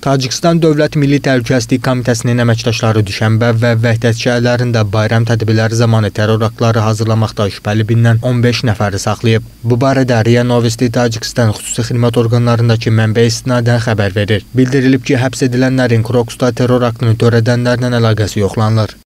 Tacikistan Dövlət Milli Təhlükəsizlik Komitəsinin əməkdaşları düşənbə və Vəhdət şəhərlərində bayram tədbirləri zamanı terror aktları hazırlamaqda şübhəli bilinən 15 nəfəri saxlayıb. Bu barədə RIA Novosti Tacikistan xüsusi xidmət orqanlarındakı mənbə istinadən xəbər verir. Bildirilib ki, həbs edilənlərin Krokusda terror aktını törədənlərlə əlaqəsi yoxlanılır.